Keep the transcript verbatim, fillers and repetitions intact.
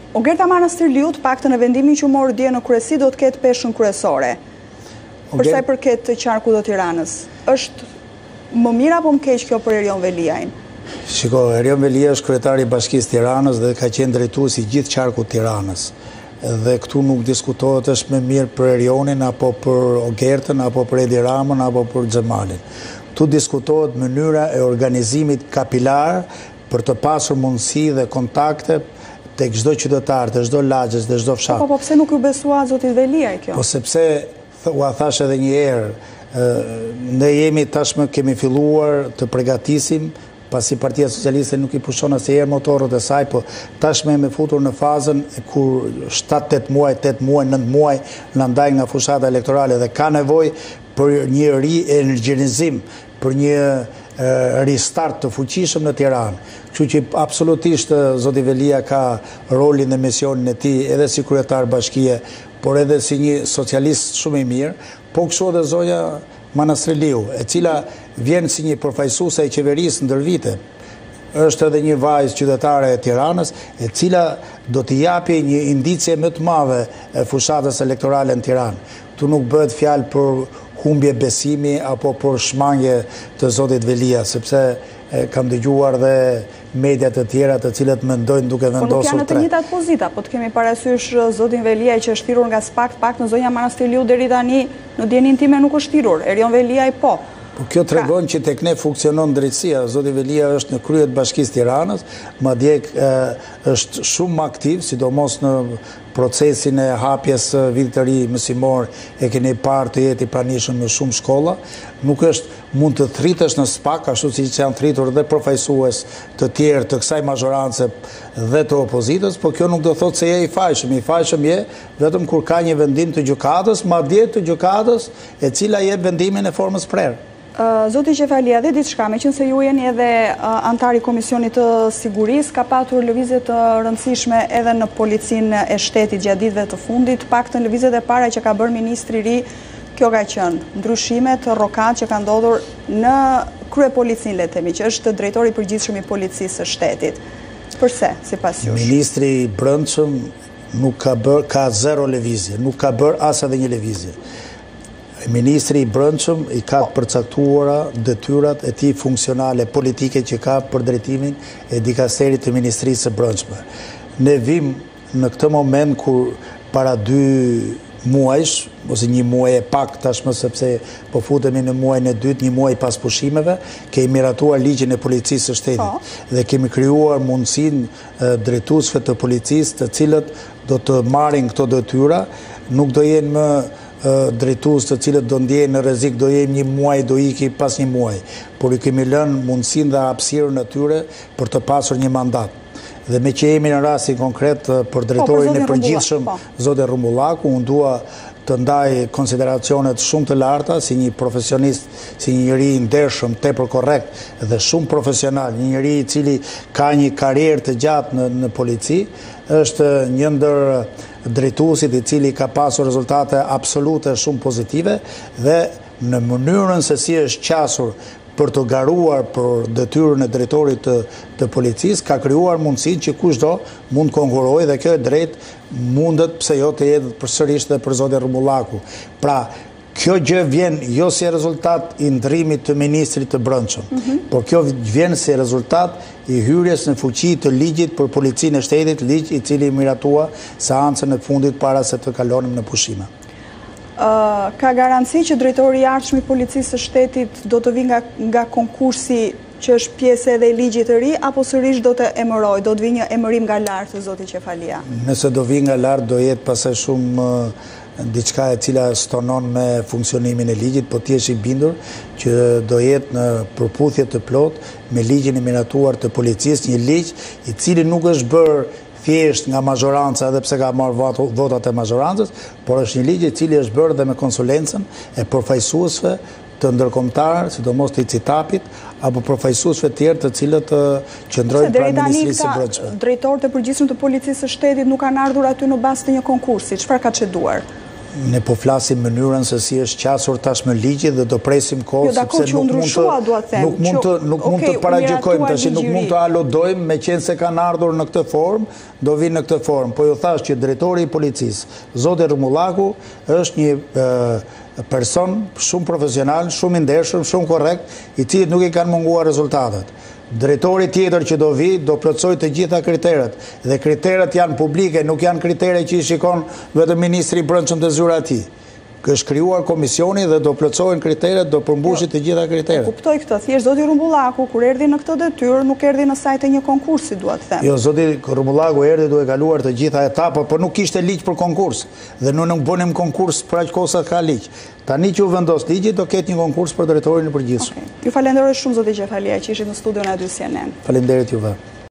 Ogerta Manastirliut, paktën e vendimin që morë dje në kryesi, do të ketë peshën kryesore. Përsa i përket të qarku të Tiranës, është më mirë apo më keq kjo për Erion Veliajn? Shiko, Erion Velia është kryetari i Bashkisë Tiranës dhe ka qenë drejtuesi i gjithë qarku të Tiranës. Dhe këtu nuk diskutohet është më mirë për Erionin, apo për Ogertën, apo për Edi Ramën, apo për Xhemalin. Tu diskutohet mënyra e organizimit kapilar për të pasur mundësi dhe kontakte tek çdo qytetar, të çdo lagjes, dhe çdo fshat. Po, po pse nuk ju besua zotit Veliaj kjo? Po sepse, ua thash edhe një herë, ne jemi tashmë kemi filluar të përgatisim, pasi Partia Socialiste nuk i pushon asnjëherë motorët e saj, po tashmë jemi futur në fazën kur shtatë tetë muaj, tetë muaj, nëntë muaj na ndajnë nga fushata elektorale dhe ka nevojë për një rienergjizim, për një ristart të fuqishëm në Tiranë. Kështu që absolutisht zoti Velia ka rolin dhe misionin e tij edhe si kryetar bashkie, por edhe si një socialist shumë i mirë, po kështu edhe zonja Manastirliu, e cila vjen si një përfaqësuese e qeverisë ndër vite. Është edhe një vajzë qytetare e Tiranës, e cila do t'i japi një indicie më të madhe e fushatës elektorale në Tiranë. Tu nuk bëhet fjalë për humbje besimi apo për shmangje të zotit Velia, sepse kam dëgjuar dhe mediat e tjera të cilët mendojnë duke vendosur tre. Po nuk janë të njëjtat pozita, po të kemi parasysh zotin Veliaj që është thirrur nga SPAK, pak në zonja Manastirliu deri tani në djenin time nuk është thirrur. Erion Veliaj po. Po kjo tregon që tek ne funksionon drejtësia. Zoti Velia është në krye të Bashkisë Tiranës, madje është shumë aktiv, sidomos në procesin e hapjes vitit të ri mësimor, e keni parë të jeti pranishëm në shumë shkolla. Nuk është mund të thritesh në SPAK, ashtu siç janë thritur dhe përfaqësues të tjerë të kësaj mazhorance dhe të opozitës, po kjo nuk do thotë se je i fajshëm. I fajshëm je vetëm kur ka një vendim të gjykatës, madje të gjykatës e cila jep vendimin e formës prerë. Zoti Qefalia, dhe diçka, me qënë se ju jeni edhe antari Komisionit të Sigurisë, ka patur lëvizje të rëndësishme edhe në policinë e shtetit gjatë ditëve të fundit, paktën lëvizjet e para që ka bërë ministri i ri, kjo ka qenë ndryshimet rrokat që ka ndodhur në krye policinë, le të themi, që është drejtori i përgjithshëm i policisë së shtetit. Përse, sipas jush? Ministri i Brendshëm nuk ka bërë, ka zero lëvizje, nuk ka bërë as edhe një lëvizje. Ministri i Brendshëm i ka përcaktuara detyrat e tij funksionale politike që ka për drejtimin e dikasterit të Ministrisë së Brendshme. Ne vim në këtë moment kur para dy muajsh, ose një muaj e pak tashmë sepse po futemi në muajin e dytë, një muaj pas pushimeve, kemi miratuar ligjin e policisë së shtetit dhe kemi krijuar mundësinë drejtuesve të policisë të cilët do të marrin këto detyra, nuk do jenë më drejtues të cilët do ndjehen në rrezik, do jem një muaj, do iki pas një muaj, por i kemi lënë mundësinë dhe hapësirën atyre për të pasur një mandat. Dhe me që jemi në rastin konkret për drejtorin e përgjithshëm, zotin Rumbullaku, unë dua të ndaj konsideracionet shumë të larta si një profesionist, si një njeri i ndershëm, tepër korrekt dhe shumë profesional, një njeri i cili ka një karrierë të gjatë në, në polici, është një ndër drejtuesit i cili ka pasur rezultate absolute shumë pozitive dhe në mënyrën se si është qasur për të garuar për detyrën e drejtorit të, të policisë, ka krijuar mundësinë që kushdo mund konkurrojë dhe kjo e drejtë mundet pse jo të jetë përsërisht edhe për zotin Rumbullaku. Pra, kjo gjë vjen jo si rezultat i ndrimit të ministrit të Brendshëm, mm -hmm. por kjo vjen si rezultat i hyrjes në fuqi të ligjit për policinë e shtetit, ligj i cili miratua seancën e fundit para se të kalonim në pushime. Uh, ka garanci që drejtori i ardhshëm i policisë së shtetit do të vi nga, nga konkursi që është pjesë edhe e ligjit të ri, apo sërish do të emëroj, do të vi një emërim nga lartë, zoti Qefalia? Nëse do vi nga lartë, do jetë pasaj shumë uh, diçka e cila stonon me funksionimin e ligjit, po ti jesh i bindur që do jetë në përputhje të plot me ligjin e miratuar të policisë, një ligj i cili nuk është bërë thjesht nga mazhoranca edhe pse ka marrë votat e mazhorancës, por është një ligj i cili është bërë dhe me konsulencën e përfaqësuesve të ndërkombëtar, sidomos të ICITAP-it, apo përfaqësuesve të tjerë të cilët qëndrojnë pranë Ministrisë së Brendshme. Drejtorët e përgjithshëm të policisë së shtetit nuk kanë ardhur aty në bazë të një konkursi, çfarë ka çeduar? Ne po flasim mënyrën se si është qasur tashmë ligji dhe do presim kohë jo, sepse nuk mund të nuk mund të nuk mund të paragjykojmë tash, nuk mund të aludojmë me qenë se kanë ardhur në këtë formë, do vinë në këtë formë. Po ju thash që drejtori i policisë, zoti Rrumullaku, është një e, person shumë profesional, shumë i ndershëm, shumë korrekt, i cili nuk i kanë munguar rezultatet. Drejtori tjetër që do vi, do plotësoj të gjitha kriteret. Dhe kriteret janë publike, nuk janë kritere që i shikon vetëm ministri i brendshëm të zyra e tij. Është krijuar komisioni dhe do plotësohen kriteret, do përmbushit të gjitha kriteret. Kuptoj këtë, thjesht zoti Rrumullaku kur erdhi në këtë detyrë nuk erdhi në sajt e një konkursi, dua të them. Jo, zoti Rrumullaku erdhi duke kaluar të gjitha etapat, por nuk kishte ligj për konkurs. Dhe ne nuk bënim konkurs për aq kohë sa ka ligj. Tani që u vendos ligji, do ketë një konkurs për drejtorin e përgjithshëm. Okay. Ju falenderoj shumë zoti Gjefalija që ishit në studion e A dy C N N. Faleminderit juve.